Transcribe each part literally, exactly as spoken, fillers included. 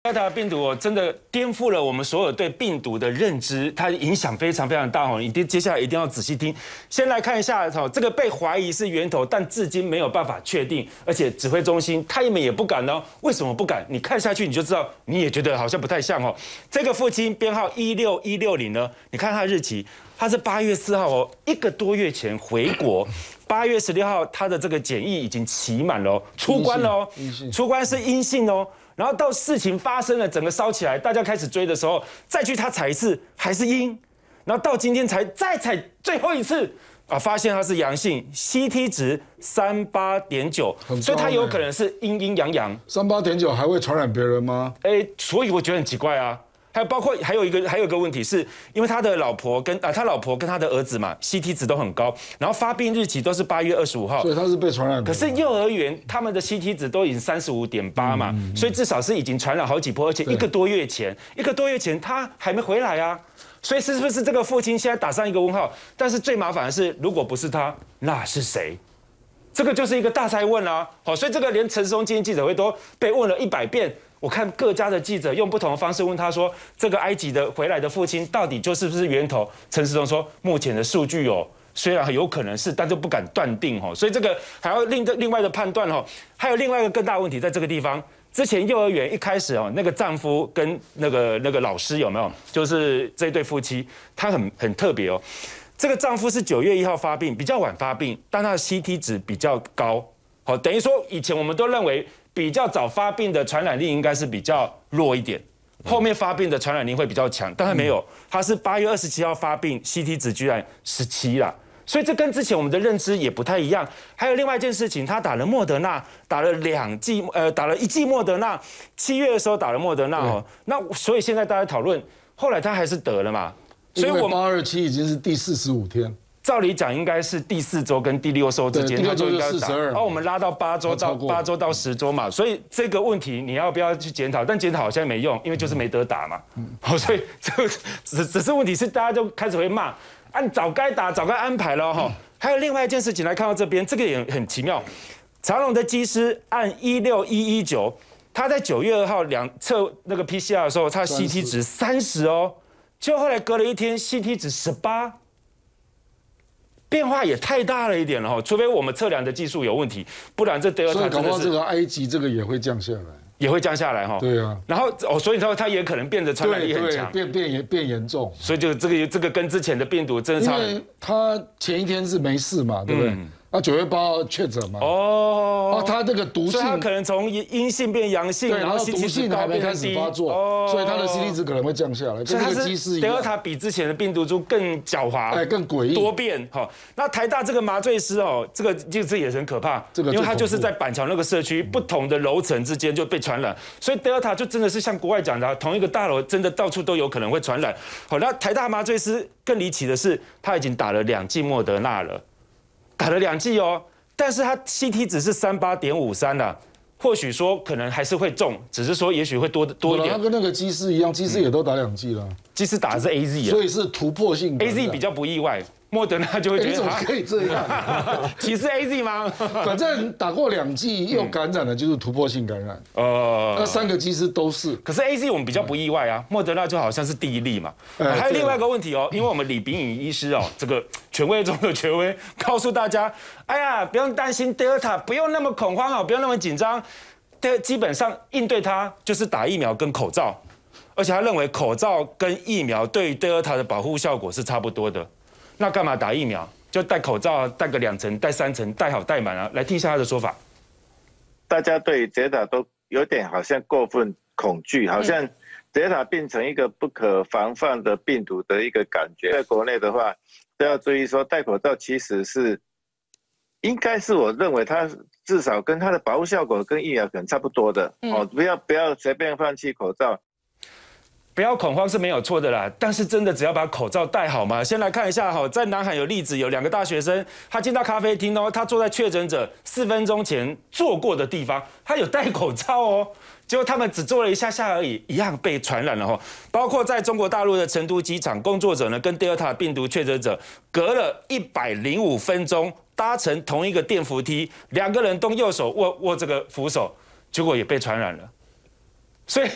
Delta 病毒哦，真的颠覆了我们所有对病毒的认知，它影响非常非常大哦。你接下来一定要仔细听。先来看一下哦，这个被怀疑是源头，但至今没有办法确定，而且指挥中心他们也不敢哦。为什么不敢？你看下去你就知道，你也觉得好像不太像哦。这个父亲编号一六一六零呢，你看他的日期，他是八月四号哦，一个多月前回国。八月十六号，他的这个检疫已经期满了哦，出关了哦，出关是阴性哦。然后到事情发生了，整个烧起来，大家开始追的时候，再去他采一次还是阴，然后到今天才再采最后一次啊，发现他是阳性 ，C T 值三八点九，所以他有可能是阴阴阳阳。 三八点九还会传染别人吗？ 哎，所以我觉得很奇怪啊。还有包括还有一个还有一个问题是，因为他的老婆跟啊他老婆跟他的儿子嘛 ，C T 值都很高，然后发病日期都是八月二十五号， 所以他是被传染的。 可是幼儿园他们的 C T 值都已经三十五点八嘛，嗯嗯、所以至少是已经传染好几波，而且一个多月前，一个多月前他还没回来啊，所以是不是这个父亲现在打上一个问号？但是最麻烦的是，如果不是他，那是谁？这个就是一个大哉问啊！好，所以这个连陈时中今天记者会都被问了一百遍。我看各家的记者用不同的方式问他说：“这个埃及的回来的父亲到底就是不是源头？”陈时中说：“目前的数据哦，虽然有可能是，但就不敢断定哦。所以这个还要另另外的判断哦。还有另外一个更大问题在这个地方。之前幼儿园一开始哦，那个丈夫跟那个那个老师有没有？就是这对夫妻，他很很特别哦。这个丈夫是九月一号发病，比较晚发病，但他的 C T 值比较高。好，等于说以前我们都认为。比较早发病的传染力应该是比较弱一点，后面发病的传染力会比较强，但他没有，他是八月二十七号发病 ，C T 值居然十七啦，所以这跟之前我们的认知也不太一样。还有另外一件事情，他打了莫德纳，打了两剂，呃，打了一剂莫德纳，七月的时候打了莫德纳哦，那所以现在大家讨论，后来他还是得了嘛， 所以我们八二七已经是第四十五天。 照理讲，应该是第四周跟第六周之间， 他就应该打。 然后我们拉到八周到八周到十周嘛，所以这个问题你要不要去检讨？但检讨好像没用，因为就是没得打嘛。好，所以这个只只是问题是大家就开始会骂，按早该打早该安排了哈。还有另外一件事情来看到这边，这个也很奇妙。长荣的机师按一六一一九，他在九月二号两测那个 P C R 的时候，他的 C T 值三十哦，结果后来隔了一天 C T 值十八。变化也太大了一点了哈，除非我们测量的技术有问题，不然这 Delta 所以搞不好这个埃及这个也会降下来， 也会降下来哈。 对啊， 然后哦，所以说它也可能变得传染力很强， 变变严变严重。 所以就这个这个跟之前的病毒真的差。 因为它前一天是没事嘛，对不对？嗯啊，九月八号确诊嘛。 哦。 啊，他这个毒性， 它可能从阴性变阳性， 然后毒性还没开始发作，哦、所以它的 C T 值可能会降下来。跟这个机师一样。 Delta 比之前的病毒株更狡猾， 哎，更诡异、 多变。哈，那台大这个麻醉师哦，这个这个也很可怕，这个因为他就是在板桥那个社区不同的楼层之间就被传染，所以 Delta 就真的是像国外讲的，同一个大楼真的到处都有可能会传染。好，那台大麻醉师更离奇的是，他已经打了两剂莫德纳了，打了两剂哦。但是他 C T 值是三八点五三啦，或许说可能还是会中，只是说也许会多多一点。 他跟那个机师一样，机师也都打两剂了， 机师打的是 A Z 啊， 所以是突破性。 A Z 比较不意外，莫德纳就会觉得你怎么可以这样？ 歧视 A Z 吗？ 反正打过两剂又感染了，就是突破性感染。呃，那三个机师都是。 可是 A Z 我们比较不意外啊，莫德纳就好像是第一例嘛。还有另外一个问题哦，因为我们李秉颖医师哦，这个权威中的权威，告诉大家，哎呀，不用担心 Delta， 不用那么恐慌哦，不用那么紧张。基本上应对它就是打疫苗跟口罩，而且他认为口罩跟疫苗对于 Delta 的保护效果是差不多的。那干嘛打疫苗？就戴口罩，戴个两层、戴三层，戴好戴满啊！来听一下他的说法。 大家对 Delta 都有点好像过分恐惧，好像 Delta 变成一个不可防范的病毒的一个感觉。在国内的话，都要注意说，戴口罩其实是应该是我认为它至少跟它的保护效果跟疫苗可能差不多的、嗯、哦，不要不要随便放弃口罩。 不要恐慌是没有错的啦，但是真的只要把口罩戴好嘛。先来看一下哈，在南海有例子，有两个大学生，他进到咖啡厅哦，他坐在确诊者四分钟前坐过的地方，他有戴口罩哦，结果他们只坐了一下下而已，一样被传染了哈。包括在中国大陆的成都机场，工作者呢跟 Delta 病毒确诊者隔了一百零五分钟搭乘同一个电扶梯，两个人都右手握握这个扶手，结果也被传染了，所以。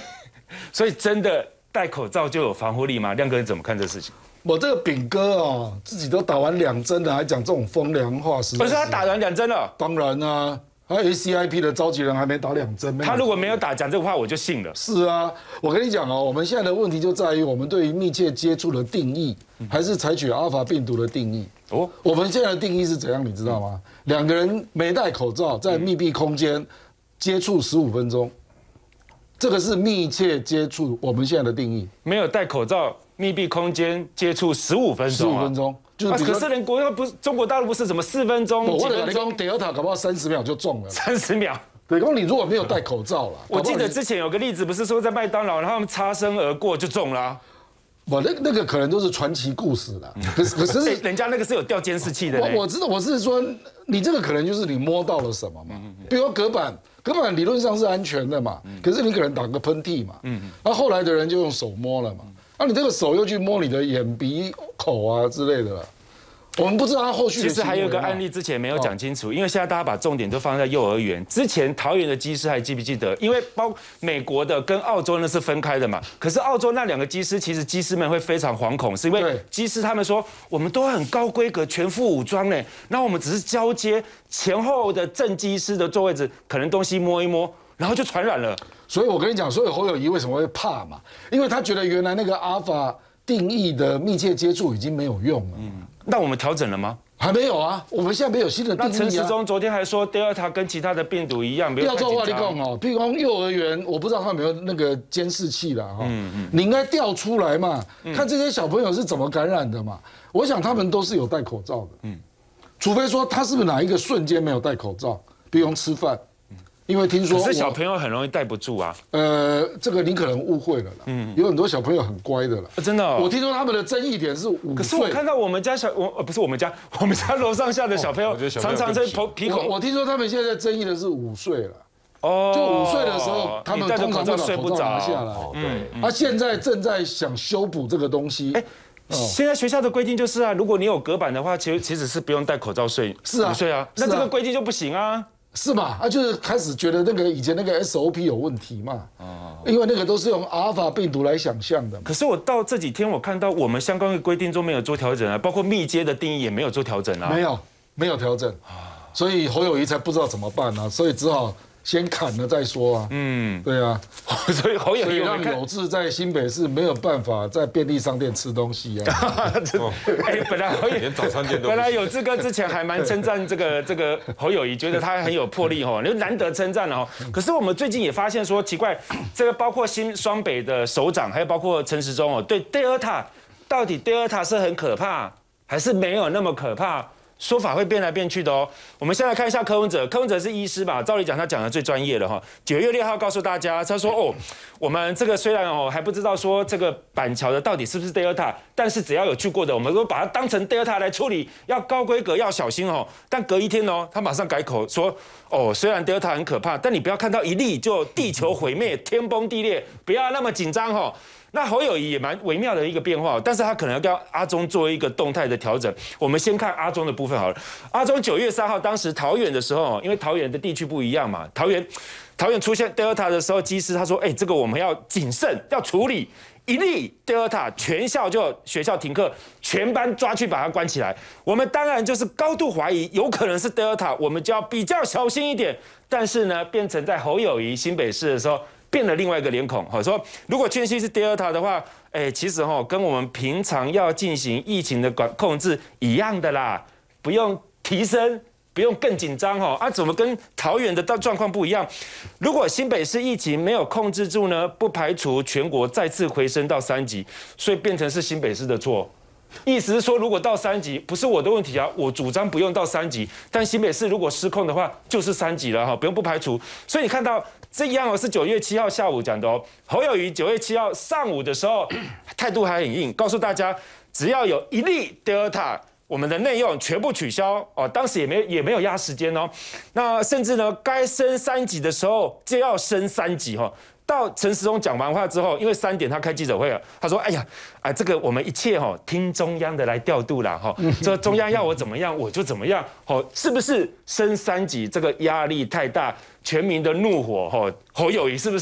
所以真的戴口罩就有防护力吗？亮哥你怎么看这事情？ 我这个炳哥哦，自己都打完两针了，还讲这种风凉话， 不是他打完两针了？ 当然啊。还有 A C I P 的召集人还没打两针， 他如果没有打讲这个话，我就信了。 是啊，我跟你讲哦，我们现在的问题就在于我们对于密切接触的定义，还是采取阿尔法病毒的定义。哦，我们现在的定义是怎样，你知道吗？两个人没戴口罩，在密闭空间接触十五分钟，这个是密切接触。我们现在的定义， 没有戴口罩，密闭空间接触十五分钟， 十五分钟。 就是、啊，可是人国不是中国大陆不是什么四分钟、 几分钟，德尔塔搞不好三十秒就中了。 三十秒， 对，光你如果没有戴口罩了， 我记得之前有个例子，不是说在麦当劳，然后他们擦身而过就中了、啊。 我那那个可能都是传奇故事了，可是可是人家那个是有调监视器的。 我我知道，我是说你这个可能就是你摸到了什么嘛，比如说隔板，隔板理论上是安全的嘛，可是你可能打个喷嚏嘛，那后来的人就用手摸了嘛。那、啊、你这个手又去摸你的眼鼻口啊之类的了，我们不知道他后续的。 其实还有一个案例之前没有讲清楚，因为现在大家把重点都放在幼儿园。之前桃园的机师还记不记得？因为包美国的跟澳洲那是分开的嘛。可是澳洲那两个机师，其实机师们会非常惶恐，是因为机师他们说我们都很高规格、全副武装呢，那我们只是交接前后的正机师的座位置，可能东西摸一摸，然后就传染了。 所以我跟你讲，所以侯友宜为什么会怕嘛？因为他觉得原来那个阿尔法定义的密切接触已经没有用了。嗯， 那我们调整了吗？ 还没有啊，我们现在没有新的定义啊。 那陈时中昨天还说 Delta 跟其他的病毒一样，没有太紧张。 要做话你讲哦，譬如说幼儿园，我不知道他有没有那个监视器啦哈。嗯嗯。你应该调出来嘛，看这些小朋友是怎么感染的嘛。我想他们都是有戴口罩的。嗯。除非说他是不是哪一个瞬间没有戴口罩，比如吃饭。因为听说， 可是小朋友很容易戴不住啊。 呃，这个你可能误会了啦。嗯，有很多小朋友很乖的啦。 真的、哦， 我听说他们的争议点是五岁。 可是我看到我们家小，我呃不是我们家，我们家楼上下的小朋友，哦、常常在鼻孔。 我听说他们现在争议的是五岁了。哦。就五岁的时候，他们通常会把口罩拿下来。对。他现在正在想修补这个东西。哎。 现在学校的规定就是啊，如果你有隔板的话，其实其实是不用戴口罩睡。 是啊。 午睡啊。那这个规定就不行啊。 是嘛？啊，就是开始觉得那个以前那个 S O P 有问题嘛，哦，因为那个都是用阿尔法病毒来想象的。 可是我到这几天，我看到我们相关的规定中没有做调整啊，包括密接的定义也没有做调整啊。 没有，没有调整，所以侯友宜才不知道怎么办啊，所以只好先砍了再说啊。嗯，对啊， 所以侯友宜让有志在新北市没有办法在便利商店吃东西啊。 哎，本来侯友连早餐店都本来有志哥之前还蛮称赞这个这个侯友宜，觉得他很有魄力哦，就难得称赞了哦。可是我们最近也发现说奇怪，这个包括新双北的首长，还有包括陈时中哦，对 Delta 到底 Delta 是很可怕，还是没有那么可怕？说法会变来变去的哦。我们先来看一下柯文哲，柯文哲是医师吧？照理讲他讲的最专业了哈。九月六号告诉大家，他说哦，我们这个虽然哦还不知道说这个板桥的到底是不是 Delta， 但是只要有去过的，我们都把它当成 Delta 来处理，要高规格，要小心哦。但隔一天哦，他马上改口说哦，虽然 Delta 很可怕，但你不要看到一例就地球毁灭、天崩地裂，不要那么紧张哦。那侯友宜也蛮微妙的一个变化，但是他可能要跟阿中做一个动态的调整。我们先看阿中的部分好了。阿中九月三号，当时桃园的时候，因为桃园的地区不一样嘛，桃园桃园出现 Delta 的时候，机师他说，哎、欸，这个我们要谨慎，要处理。一例 Delta， 全校就学校停课，全班抓去把它关起来。我们当然就是高度怀疑，有可能是 Delta， 我们就要比较小心一点。但是呢，变成在侯友宜新北市的时候。变了另外一个脸孔，好说，如果确信是 Delta 的话，哎，其实哈跟我们平常要进行疫情的管控制一样的啦，不用提升，不用更紧张哈。啊，怎么跟桃园的状况不一样？如果新北市疫情没有控制住呢，不排除全国再次回升到三级，所以变成是新北市的错。意思是说，如果到三级，不是我的问题啊，我主张不用到三级，但新北市如果失控的话，就是三级了哈，不用不排除。所以你看到这一样哦，是九月七号下午讲的哦。侯友宜九月七号上午的时候，态度还很硬，告诉大家，只要有一例 Delta， 我们的内用全部取消哦。当时也没也没有压时间哦。那甚至呢，该升三级的时候就要升三级哈。到陈时中讲完话之后，因为三点他开记者会了，他说：“哎呀，啊，这个我们一切哈听中央的来调度啦哈，这中央要我怎么样我就怎么样，哦，是不是升三级这个压力太大，全民的怒火哈，侯友宜是不是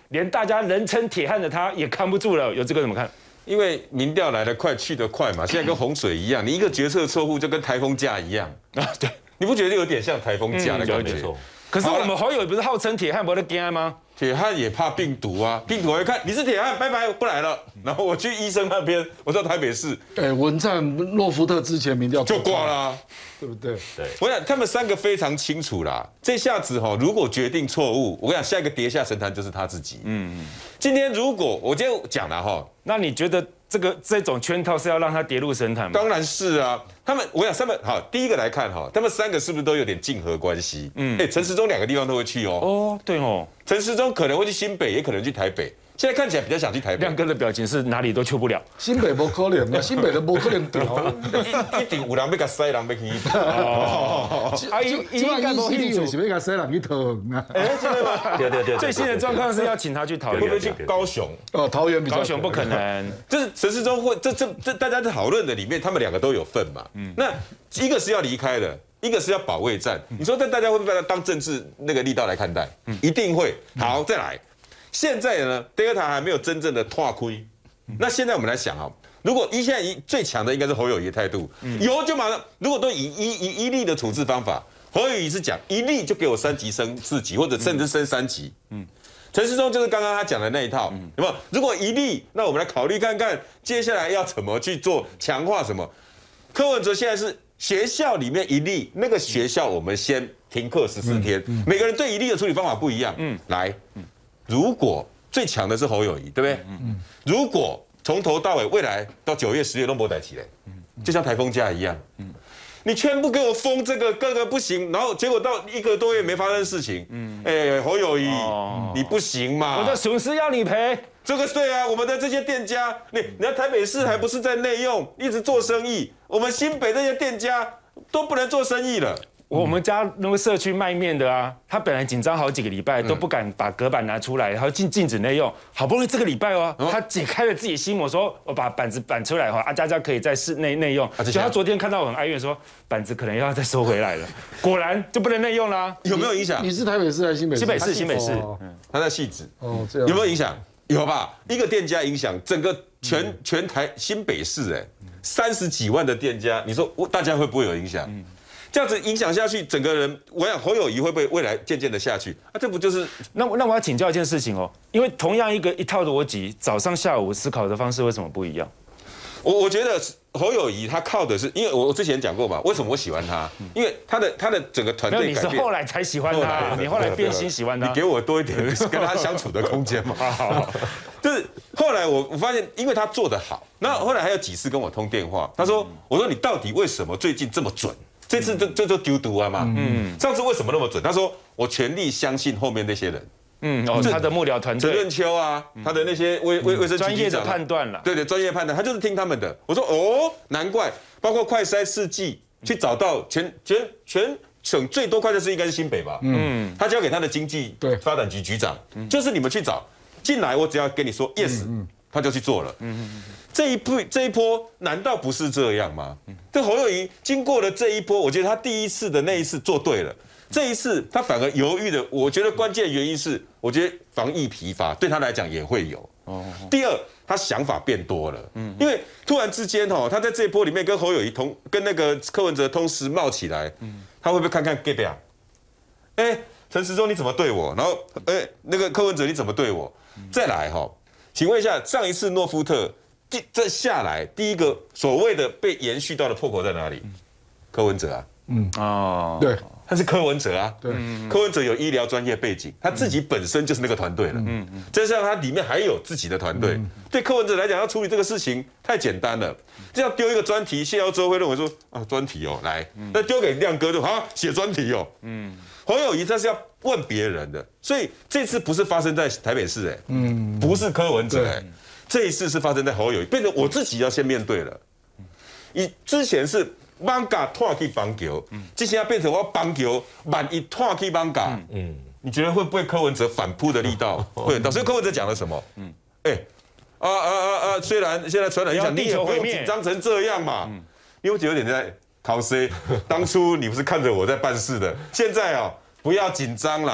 连大家人称铁汉的他也扛不住了。有这个怎么看？ 因为民调来得快去得快嘛，现在跟洪水一样，你一个决策错误就跟台风假一样啊，对，你不觉得有点像台风假的感觉？ 嗯、可是我们侯友宜不是号称铁汉不得惊吗？ 铁汉也怕病毒啊，病毒我一看你是铁汉，拜拜，我不来了。然后我去医生那边，我到台北市， 哎，文灿、诺福特之前民调就挂了、啊， 对不对？ 对，我想他们三个非常清楚啦。这下子哈，如果决定错误，我跟你讲，下一个跌下神坛就是他自己。嗯嗯。今天如果我今天讲了哈， 那你觉得这个这种圈套是要让他跌入神坛吗？ 当然是啊。他们我想他们好，第一个来看哈，他们三个是不是都有点竞合关系？嗯。哎，陈时中两个地方都会去哦。 哦，对哦。 陈时中可能会去新北，也可能去台北。现在看起来比较想去台北。 亮哥的表情是哪里都去不了。 新北不可能啊，新北都不可能掉。 一定有人要甲塞，人要去。 哦。啊，伊伊应该不一定是要甲塞人去桃园啊。 哎，真的吗？ 对对对。最新的状况是要请他去桃园， 会不会去高雄？ 哦，桃园比较。 高雄不可能。 就是陈时中会，这这这大家在讨论的里面，他们两个都有份嘛。嗯。那一个是要离开的。一个是要保卫战，你说这大家会不会把它当政治那个力道来看待？一定会。好，再来。现在呢 ，Delta 还没有真正的拓亏。那现在我们来想啊，如果一现在一最强的应该是侯友宜的态度，有就马上，如果都以一以一例的处置方法，侯友宜是讲一例就给我三级升四级，或者甚至升三级。嗯，陈时中就是刚刚他讲的那一套，有没有？如果一例，那我们来考虑看看接下来要怎么去做强化什么。柯文哲现在是。学校里面一例，那个学校我们先停课十四天，每个人对一例的处理方法不一样。嗯，来，如果最强的是侯友宜，对不对？嗯，如果从头到尾，未来到九月、十月都没逮起来，就像台风假一样。嗯，你全部给我封这个，各个不行，然后结果到一个多月没发生事情。嗯，哎，侯友宜，你不行嘛？ 我的损失要你赔。 这个对啊，我们的这些店家，你你看台北市还不是在内用，一直做生意，我们新北这些店家都不能做生意了。 我们家那个社区卖面的啊，他本来紧张好几个礼拜都不敢把隔板拿出来，然后禁禁止内用，好不容易这个礼拜哦，他解开了自己心魔，说我把板子板出来哈，啊，大家可以在室内内用。就他昨天看到我很哀怨，说板子可能要再收回来了，果然就不能内用啦。 有没有影响？ 你是台北市还是新北市？ 新北市，新北市， 他在汐止。 哦，这样有没有影响？有吧？一个店家影响整个全全台新北市，哎，三十几万的店家，你说大家会不会有影响？这样子影响下去，整个人，我想侯友宜会不会未来渐渐的下去？啊，这不就是？ 那那我要请教一件事情哦，因为同样一个一套逻辑，早上下午思考的方式为什么不一样？ 我我觉得侯友宜他靠的是，因为我我之前讲过嘛，为什么我喜欢他？因为他的他的整个团队改变。 你是后来才喜欢他，你后来变心喜欢他。 你给我多一点跟他相处的空间嘛。就是后来我我发现，因为他做得好，那后来还有几次跟我通电话，他说：“我说你到底为什么最近这么准？这次这这就丢毒啊嘛。嗯，上次为什么那么准？他说我全力相信后面那些人。”嗯，哦，他的幕僚团队，陈润秋啊，他的那些卫卫卫生专业的判断了， 对对，专业判断，他就是听他们的。我说哦，难怪，包括快筛试剂去找到全全全省最多快筛试剂应该是新北吧？嗯，他交给他的经济发展局局长，就是你们去找进来，我只要跟你说 yes， 他就去做了。嗯嗯，这一波这一波难道不是这样吗？这侯友宜经过了这一波，我觉得他第一次的那一次做对了。这一次他反而犹豫的，我觉得关键原因是，我觉得防疫疲乏对他来讲也会有。哦。第二，他想法变多了。嗯。因为突然之间哦，他在这一波里面跟侯友宜同跟那个柯文哲同时冒起来，嗯，他会不会看看 get 啊？哎，陈时中你怎么对我？然后哎，那个柯文哲你怎么对我？再来哈，请问一下，上一次诺夫特第这下来第一个所谓的被延续到的破口在哪里？柯文哲啊。 嗯。哦。对。 他是柯文哲啊，对，柯文哲有医疗专业背景，他自己本身就是那个团队了，嗯嗯，再加上他里面还有自己的团队，对柯文哲来讲，要处理这个事情太简单了，这样丢一个专题，谢耀洲会认为说啊，专题哦，来，那丢给亮哥就好，写专题哦，嗯，侯友宜他是要问别人的，所以这次不是发生在台北市，哎，嗯，不是柯文哲，哎，这一次是发生在侯友宜，变成我自己要先面对了，以之前是。邦嘎拖去邦球，这现在变成我邦球，万一拖去邦嘎，嗯，你觉得会不会柯文哲反扑的力道会很大？所以柯文哲讲了什么？嗯，哎，啊啊啊啊！虽然现在传染影响，你也不用紧张成这样嘛。因为我有点在考 C， 当初你不是看着我在办事的，现在啊不要紧张啦，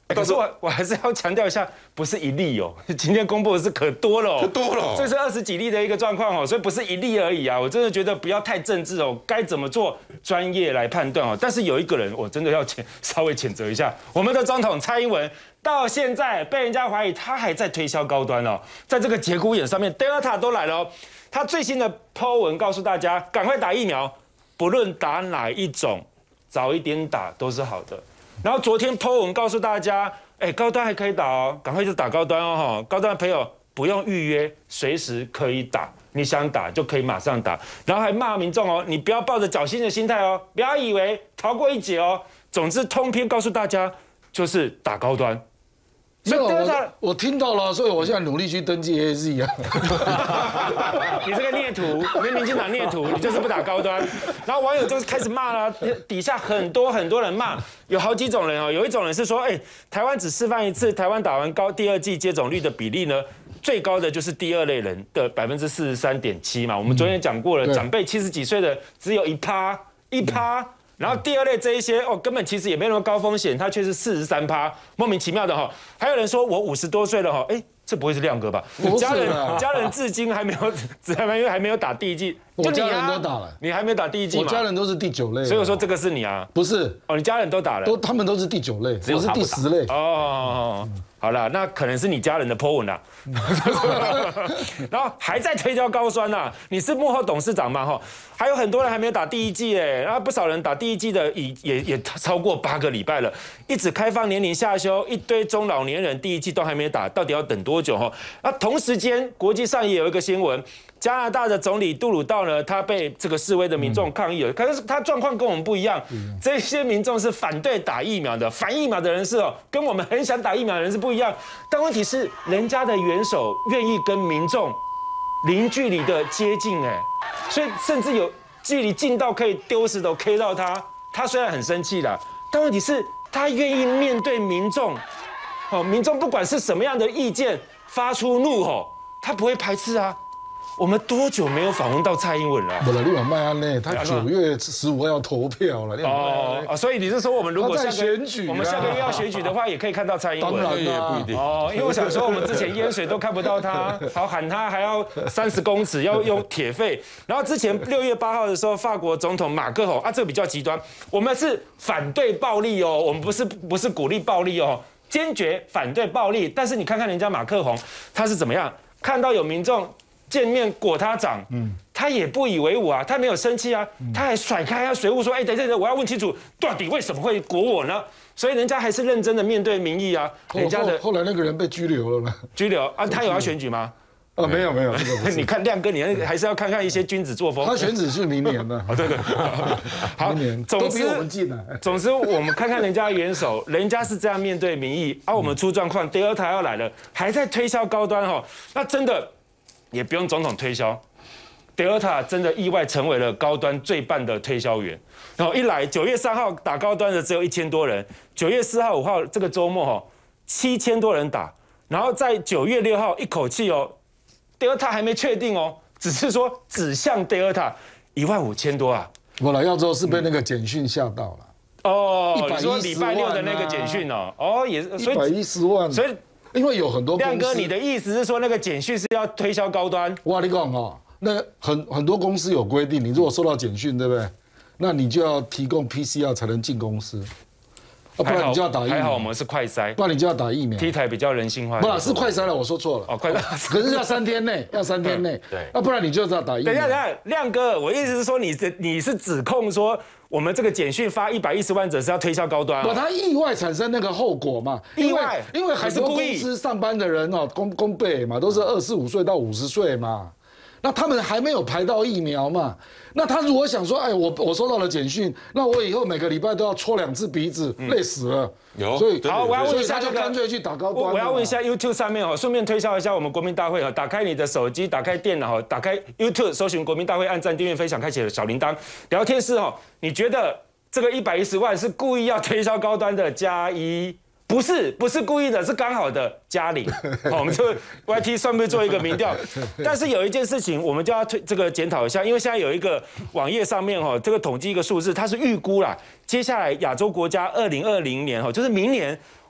可是我我还是要强调一下，不是一例哦，今天公布的是可多了， 可多了， 这是二十几例的一个状况哦，所以不是一例而已啊。我真的觉得不要太政治哦，该怎么做专业来判断哦。但是有一个人，我真的要谴稍微谴责一下，我们的总统蔡英文到现在被人家怀疑他还在推销高端哦，在这个节骨眼上面 ，Delta 都来了哦。他最新的 po 文告诉大家，赶快打疫苗，不论打哪一种，早一点打都是好的。然后昨天 po 文告诉大家，哎，高端还可以打哦，赶快就打高端哦哈！高端的朋友不用预约，随时可以打，你想打就可以马上打。然后还骂民众哦，你不要抱着侥幸的心态哦，不要以为逃过一劫哦。总之，通篇告诉大家就是打高端。 没有，我我听到了，所以我现在努力去登记 A Z 啊。 你这个孽徒，你民进党孽徒，你就是不打高端。然后网友就开始骂了，底下很多很多人骂，有好几种人哦。有一种人是说，哎，台湾只示范一次，台湾打完高第二剂接种率的比例呢，最高的就是第二类人的百分之四十三点七嘛。我们昨天讲过了，长辈七十几岁的只有一趴，一趴。然后第二类这一些哦，根本其实也没那么高风险，它却是四十三趴，莫名其妙的哈。还有人说我五十多岁了哈，哎，这不会是亮哥吧？家人家人至今还没有，还没有还没有打第一剂， 我家人都打了， 你还没有打第一剂嘛？ 我家人都是第九类， 所以我说这个是你啊？ 不是哦，你家人都打了， 都他们都是第九类，我是第十类。 哦，好了，那可能是你家人的 po 文啦。然后还在推销高端呐，你是幕后董事长嘛哈？还有很多人还没有打第一剂哎，然后不少人打第一剂的也也也超过八个礼拜了，一直开放年龄下修，一堆中老年人第一剂都还没打，到底要等多久哈？那同时间国际上也有一个新闻，加拿大的总理杜鲁道呢，他被这个示威的民众抗议了，可是他状况跟我们不一样，这些民众是反对打疫苗的，反疫苗的人士哦，跟我们很想打疫苗的人是不一样，但问题是人家的元首愿意跟民众零距离的接近哎。所以甚至有距离近到可以丢石头 K 到他，他虽然很生气啦，但问题是他愿意面对民众，哦，民众不管是什么样的意见发出怒吼，他不会排斥啊。我们多久没有访问到蔡英文了？ 不了，你往麦安呢？他九月十五号要投票了。 哦哦，所以你是说我们如果下选举， 我们下个月要选举的话，也可以看到蔡英文？ 当然也不一定哦，因为我想说，我们之前淹水都看不到他，好喊他还要三十公尺，要用铁肺。然后之前六月八号的时候，法国总统马克宏啊，这个比较极端，我们是反对暴力哦，我们不是不是鼓励暴力哦，坚决反对暴力。但是你看看人家马克宏，他是怎么样？看到有民众见面裹他掌，嗯，他也不以为忤啊，他没有生气啊，他还甩开他水壶说，哎，等等等，我要问清楚，到底为什么会裹我呢？所以人家还是认真的面对民意啊，人家的后来那个人被拘留了呢， 拘留啊，他有要选举吗？ 啊，没有没有， 你看亮哥，你还是要看看一些君子作风。 他选举是明年的， 哦，对对，好， 总之我们进来。 总之我们看看人家元首，人家是这样面对民意，而、啊、我们出状况，第二台要来了，还在推销高端哈，那真的也不用总统推销。Delta 真的意外成为了高端最棒的推销员，然后一来九月三号打高端的只有一千多人，九月四号、五号这个周末哈七千多人打，然后在九月六号一口气哦 ，Delta 还没确定哦，只是说指向 Delta 一万五千多啊。 我来澳洲是被那个简讯吓到了。 哦，你说礼拜六的那个简讯哦，哦也是， 所以一百一十万， 所以因为有很多亮哥，你的意思是说那个简讯是要推销高端？ 哇，你讲哦。那很很多公司有规定，你如果收到简讯，对不对？那你就要提供 P C R 才能进公司，啊，不然你就要打疫苗。 还好我们是快筛， 不然你就要打疫苗。 T 台比较人性化。 不是，是快筛了，我说错了。 哦，快筛。 可是要三天内，要三天内。 对。 啊，不然你就要打疫苗。 等一下，等一下，亮哥，我意思是说，你是你是指控说我们这个简讯发一百一十万者是要推销高端啊？ 不，他意外产生那个后果嘛？ 意外， 因为很多公司上班的人哦，公公辈嘛，都是二十五岁到五十岁嘛。那他们还没有排到疫苗嘛？那他如果想说，哎，我我收到了简讯，那我以后每个礼拜都要戳两次鼻子，累死了。 有， 所以好，我要问一下， 就干脆去打高端。 我要问一下 YouTube 上面哦，顺便推销一下我们国民大会哦，打开你的手机，打开电脑，打开 YouTube， 搜寻国民大会，按赞、订阅、分享，开启小铃铛。聊天室哦，你觉得这个一百一十万是故意要推销高端的加一？不是，不是故意的，是刚好的加零。好，我们就 Y T 算不算做一个民调？但是有一件事情，我们就要推这个检讨一下，因为现在有一个网页上面哈，这个统计一个数字，它是预估啦，接下来亚洲国家二零二零年哈，就是明年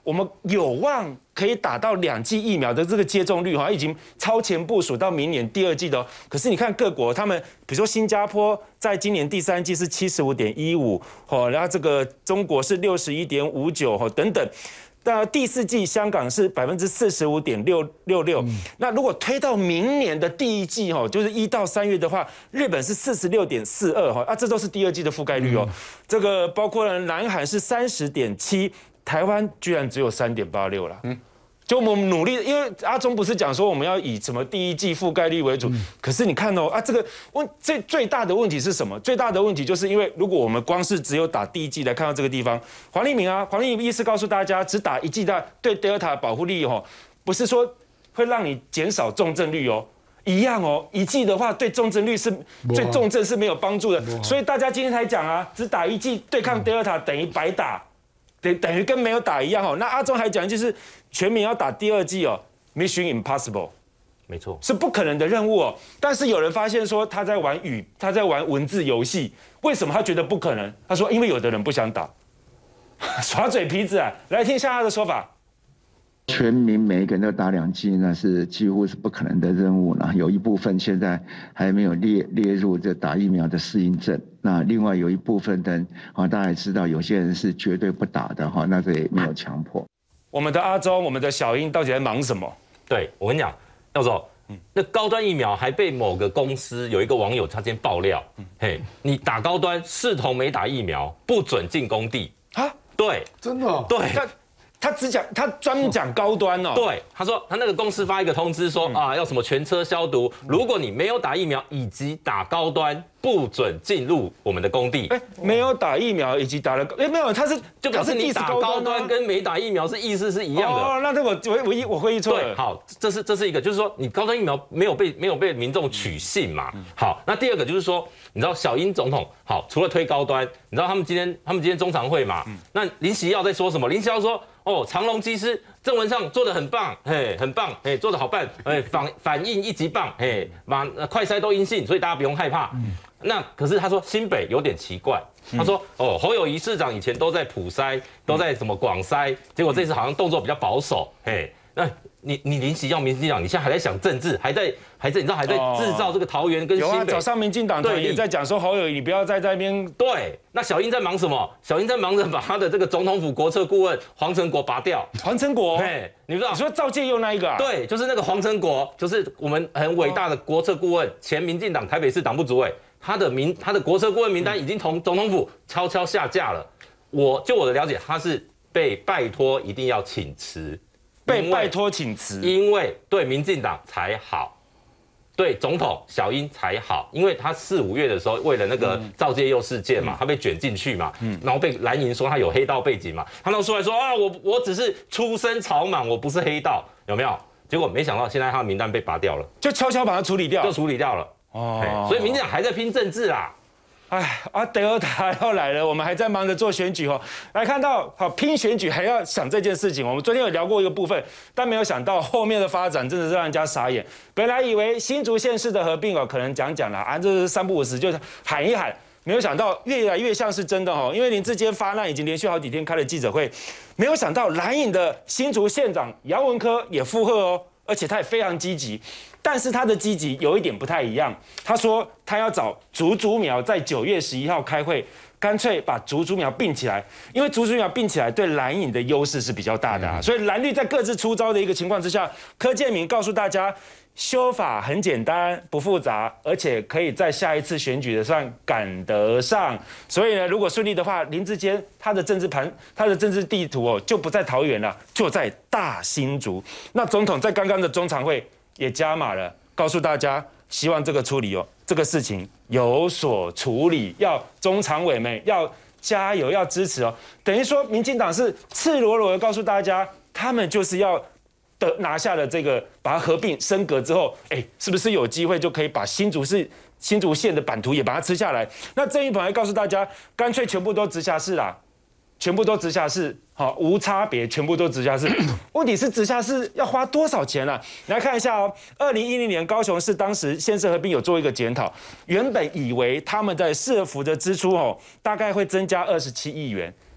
我们有望可以打到两剂疫苗的这个接种率哈，已经超前部署到明年第二季的、哦。可是你看各国，他们比如说新加坡在今年第三季是七十五点一五，哦，然后这个中国是六十一点五九，哦，等等。那第四季香港是百分之四十五点六六六，那如果推到明年的第一季哈，就是一到三月的话，日本是四十六点四二哈，啊，这都是第二季的覆盖率哦。这个包括了南韩是三十点七，台湾居然只有三点八六了。嗯。就我们努力，因为阿中不是讲说我们要以什么第一季覆盖率为主，嗯、可是你看哦啊，这个问最最大的问题是什么？最大的问题就是因为如果我们光是只有打第一季来看到这个地方，黄立明啊，黄立明医师告诉大家，只打一剂的对 Delta 保护力哦，不是说会让你减少重症率哦。一样哦，一剂的话对重症率是对重症是没有帮助的，所以大家今天才讲啊，只打一剂对抗 Delta 等于白打。等等于跟没有打一样哦。那阿中还讲就是全民要打第二剂哦 ，Mission Impossible， 没错， 是不可能的任务哦。但是有人发现说他在玩语，他在玩文字游戏，为什么他觉得不可能？他说因为有的人不想打，耍嘴皮子啊。来听一下他的说法。 全民每一个人都打两剂，那是几乎是不可能的任务了。有一部分现在还没有列列入这打疫苗的适应症。那另外有一部分人，啊，大家也知道，有些人是绝对不打的哈，那这也没有强迫。 我们的阿中，我们的小英到底在忙什么？ 对我跟你讲，教授，那高端疫苗还被某个公司有一个网友他今天爆料，嘿，你打高端视同没打疫苗，不准进工地啊？对， 真的、哦？ 对。 他只讲，他专门讲高端哦。 对，他说他那个公司发一个通知说、嗯、啊，要什么全车消毒，如果你没有打疫苗以及打高端，不准进入我们的工地。 哎，没有打疫苗以及打了，哎，没有，他是就表示你打高端跟没打疫苗是意思是一样的。 哦，那这我我我我会议错了。 对，好，这是这是一个，就是说你高端疫苗没有被没有被民众取信嘛。嗯、好，那第二个就是说，你知道小英总统好，除了推高端，你知道他们今天他们今天中常会嘛？嗯、那林喜耀在说什么？林喜耀说。哦，长荣机师郑文尚做得很棒，嘿，很棒，嘿，做得好办，哎，反反应一级棒，嘿，把快筛都阴性，所以大家不用害怕。嗯、那可是他说新北有点奇怪，他说哦，侯友宜市长以前都在普筛，都在什么广筛，结果这次好像动作比较保守，嘿，那你你林喜耀民进党，你现在还在想政治，还在还在你知道还在制造这个桃园跟新北。 有啊，早上民进党团也在讲说侯友宜，你不要再在那边。 对，那小英在忙什么？小英在忙着把他的这个总统府国策顾问黄成国拔掉。 黄成国， 嘿，你知道？ 你说赵介佑那一个啊？ 对，就是那个黄成国，就是我们很伟大的国策顾问，前民进党台北市党部主委，他的名他的国策顾问名单已经从总统府悄悄下架了。我就我的了解，他是被拜托一定要请辞。 被拜托请辞， 因为对民进党才好，对总统小英才好，因为他四五月的时候为了那个赵介佑事件嘛，他被卷进去嘛，然后被蓝营说他有黑道背景嘛，他都出来说啊，我我只是出身草莽，我不是黑道，有没有？结果没想到现在他的名单被拔掉了， 就悄悄把他处理掉， 就处理掉了。哦，所以民进党还在拼政治啦。 哎，啊，德尔塔要来了，我们还在忙着做选举哦。来看到，好拼选举还要想这件事情。我们昨天有聊过一个部分，但没有想到后面的发展真的是让人家傻眼。本来以为新竹县市的合并哦，可能讲讲啦，啊，这是三不五时就喊一喊，没有想到越来越像是真的哦。因为林智坚发难已经连续好几天开了记者会，没有想到蓝营的新竹县长杨文科也附和哦，而且他也非常积极。但是他的积极有一点不太一样，他说他要找竹竹苗在九月十一号开会，干脆把竹竹苗并起来，因为竹竹苗并起来对蓝营的优势是比较大的啊，所以蓝绿在各自出招的一个情况之下，柯建铭告诉大家，修法很简单不复杂，而且可以在下一次选举的上赶得上，所以呢，如果顺利的话，林智坚他的政治盘、他的政治地图哦就不在桃园了，就在大新竹。那总统在刚刚的中常会也加码了，告诉大家，希望这个处理哦，这个事情有所处理，要中常委们要加油，要支持哦。等于说，民进党是赤裸裸的告诉大家，他们就是要的拿下了这个，把它合并升格之后，哎，是不是有机会就可以把新竹市、新竹县的版图也把它吃下来？那郑运鹏还告诉大家，干脆全部都直辖市啦，全部都直辖市。好，无差别，全部都直辖市。问题是直辖市要花多少钱啊？来看一下哦，二零一零年高雄市当时县市合并有做一个检讨，原本以为他们的市府的支出哦，大概会增加二十七亿元，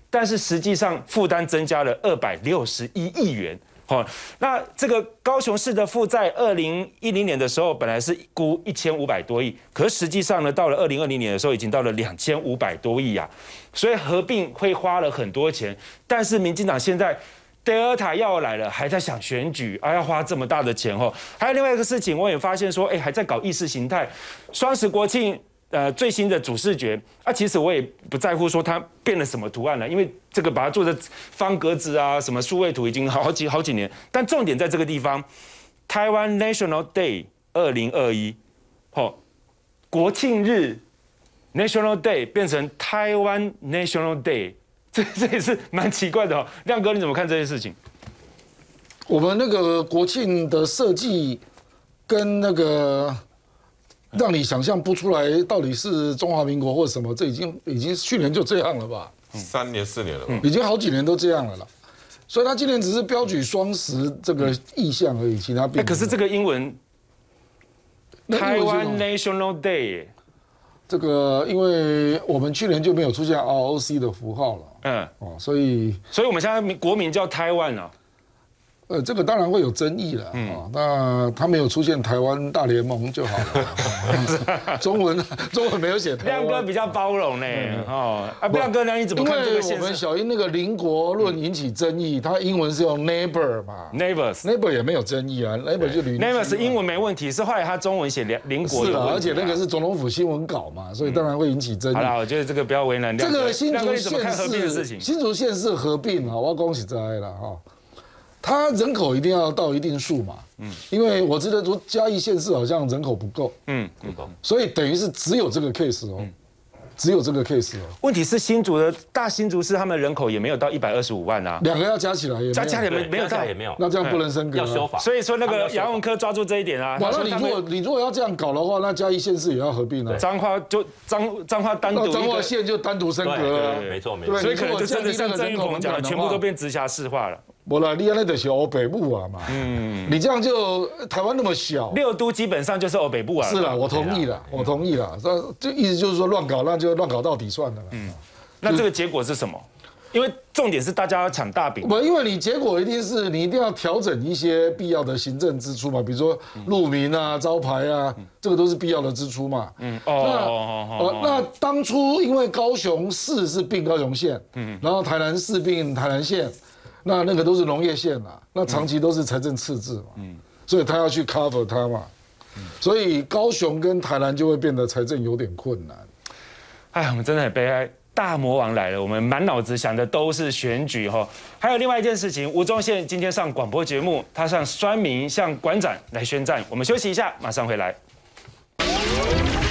但是实际上负担增加了二百六十一亿元。好，那这个高雄市的负债，二零一零年的时候本来是估一千五百多亿，可是实际上呢，到了二零二零年的时候，已经到了两千五百多亿啊。所以合并会花了很多钱，但是民进党现在 Delta 要来了，还在想选举，啊，要花这么大的钱哦。还有另外一个事情，我也发现说，哎，还在搞意识形态，双十国庆。 呃，最新的主视觉啊，其实我也不在乎说它变了什么图案了，因为这个把它做的方格子啊，什么数位图已经好几好几年。但重点在这个地方，台湾 National Day 二零二一，哦，国庆日 National Day 变成台湾 National Day， 这这也是蛮奇怪的哦。亮哥，你怎么看这件事情？ 我们那个国庆的设计跟那个。 让你想象不出来到底是中华民国或什么，这已经已经去年就这样了吧？ 三年四年了吧？ 已经好几年都这样了啦。所以他今年只是标举双十这个意象而已，其他并。 可是这个英文，台湾 National Day， 这个因为我们去年就没有出现 R O C 的符号了，嗯，哦，所以所以我们现在国名叫台湾啊。 呃，这个当然会有争议了啊、嗯哦。那他没有出现台湾大联盟就好了。中文中文没有写台湾。 亮哥比较包容呢，嗯、哦啊，亮哥，那你怎么看这个现象？ 因为我们小英那个邻国论引起争议，他英文是用 neighbor 嘛 ，neighbors，neighbor 也没有争议啊 ，neighbor 就邻居。 neighbor 是英文没问题，是后来他中文写邻国有问题、啊。 而且那个是总统府新闻稿嘛，所以当然会引起争议。 好了，我觉得这个不要为难亮哥。 这个新竹县市新竹县市合并啊，我要恭喜在了哈。 它人口一定要到一定数嘛，嗯，因为我记得说嘉义县市好像人口不够，嗯，不够，所以等于是只有这个 case 哦，嗯、只有这个 case 哦。 问题是新竹的大新竹市，他们人口也没有到一百二十五万啊， 两个要加起来也加起来没没有到， 也没有， 那这样不能升格、啊， 要修法。 所以说那个杨文科抓住这一点啊， 完了，你如果你如果要这样搞的话，那嘉义县市也要合并啊， 彰化就彰彰化单独， 彰化县就单独升格了、啊， 没错没错， 所以可能就真的像郑运鹏讲的，全部都变直辖市化了。 不啦，你那就是欧北部啊嘛，嗯，你这样就台湾那么小， 六都基本上就是欧北部啊。 是啦，我同意了，我同意了，这这意思就是说乱搞，那就乱搞到底算了。嗯， 那这个结果是什么？因为重点是大家要抢大饼。 不，因为你结果一定是你一定要调整一些必要的行政支出嘛，比如说路名啊、招牌啊，这个都是必要的支出嘛。嗯，哦，那哦，那当初因为高雄市是并高雄县，嗯，然后台南市并台南县。 那那个都是农业县啦，那长期都是财政赤字嘛，嗯，所以他要去 cover 它嘛，嗯，所以高雄跟台南就会变得财政有点困难。 哎，我们真的很悲哀，大魔王来了，我们满脑子想的都是选举哈。还有另外一件事情，吴宗宪今天上广播节目，他向酸民、向馆长来宣战。我们休息一下，马上回来。